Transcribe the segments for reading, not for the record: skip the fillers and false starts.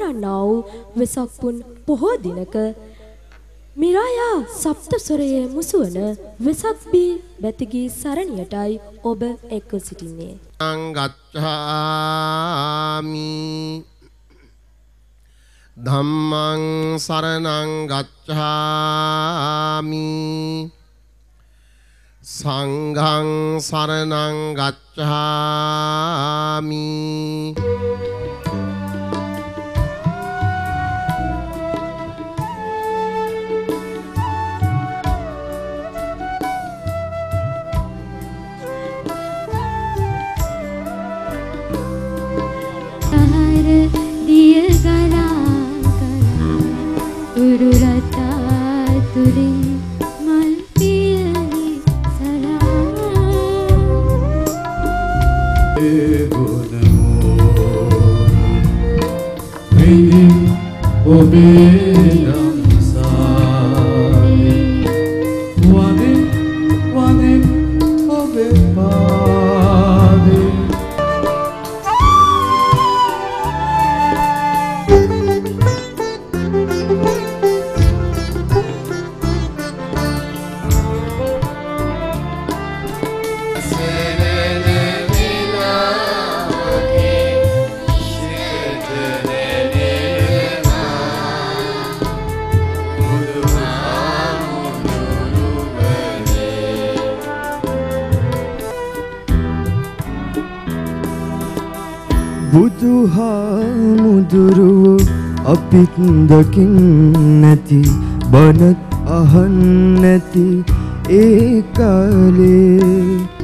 සමරන්නා වූ වෙසක් පුන් පොහෝ දිනක මිරායා සප්තස්වරයේ මුසුවන වෙසක් බී බැතිගී සරණියටයි ඔබ එක්ව සිටින්නේ. ගච්ඡාමි ධම්මං සරණං ගච්ඡාමි සංඝං සරණං ගච්ඡාමි බුදුහාමුදුරුවෝ අපිත් දකින් නැති බණත් අහන් නැති ඒ කාලේ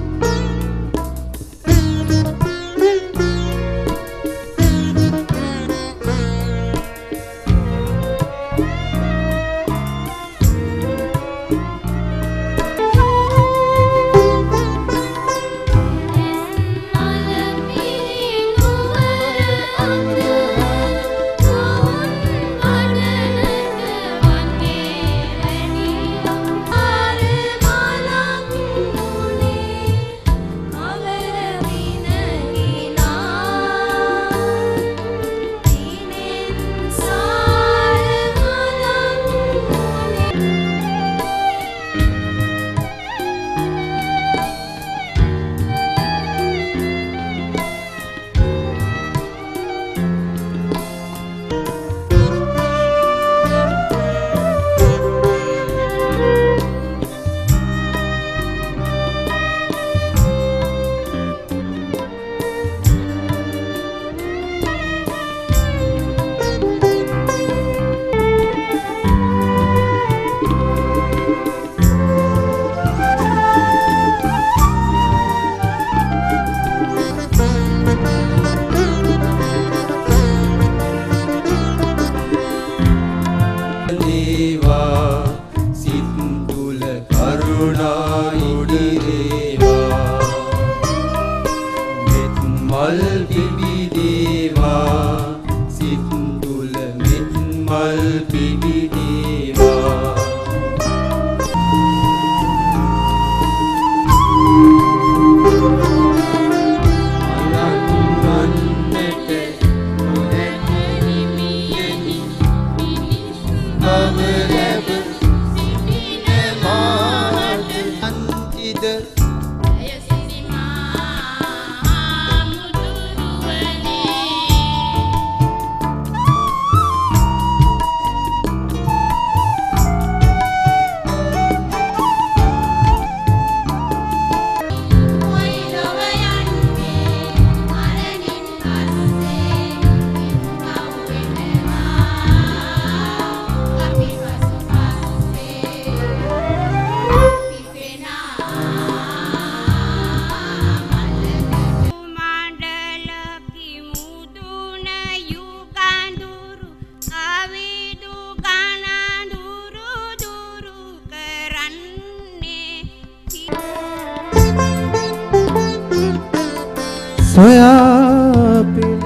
සොයා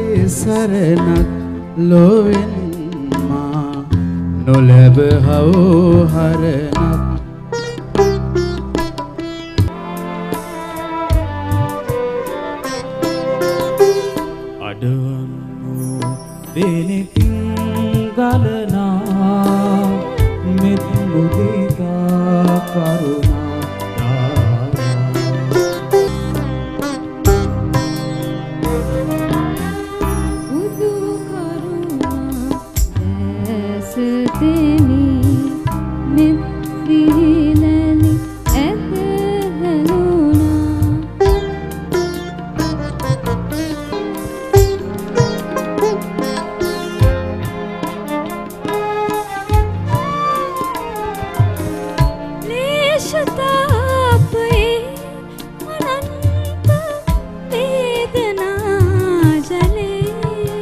පිළිසරණක් ලොවෙන් මා නොලැබ හවුහරණක් අඩවන්නු දෙනෙකින් ලලනා මෙත් මුදිතා කරුණා උදු කරුණා දැස දෙමි මෙත් සිහිලලි ඇත හැලුණා තාපේ අනන්ත වේදනා ජලේ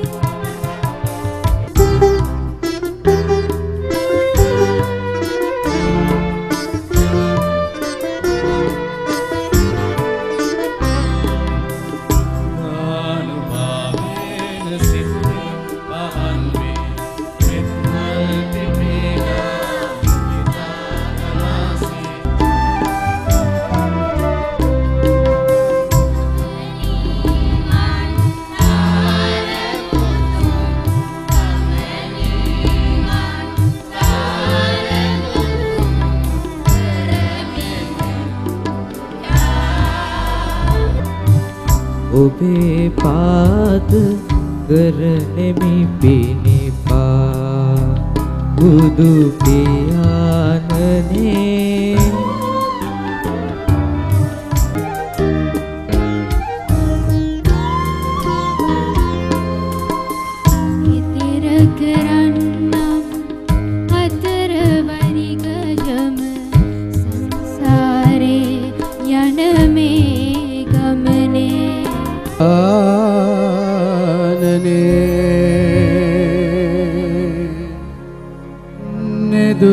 ආනුභාවේන සිත පහන් වේ මෙත්මල් තිබේලා විතානලාසේ ඔබේ පාද කරනෙමි පිනිපා බුදු පියාණනේ ඉතිර කරන්නම් අතරවනි ගයම සංසාරේ යන මේ ගමනේ ආනනේ නෙදු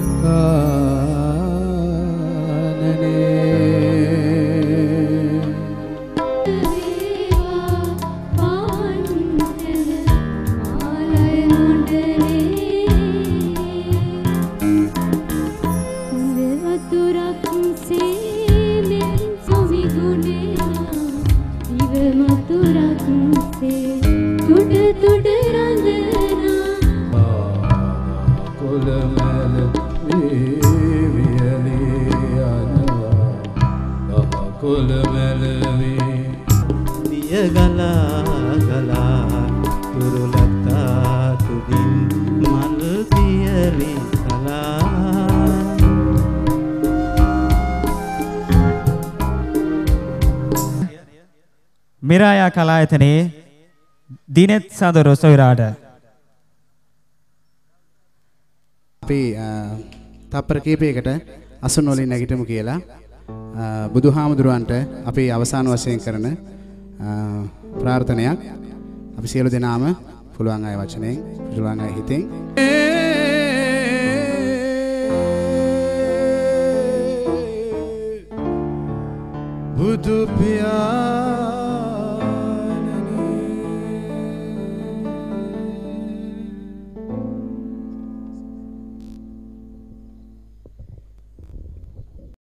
ගලා ගලා තුරුලතා තුදින් මල් පියලි සලා මිරායා කලායතනයේ දිනෙත් සඳර සොයුරාට අපි තප්පර කීපයකට අසුන් වලින් නැගිටමු කියලා බුදුහාමුදුරුවන්ට අපි අවසාන වශයෙන් කරන ප්‍රාර්ථනයක් අපි සියලු දෙනාම පුළුවන් අය වචනයෙන් පුළුවන් අය හිතෙන් බුදු පියා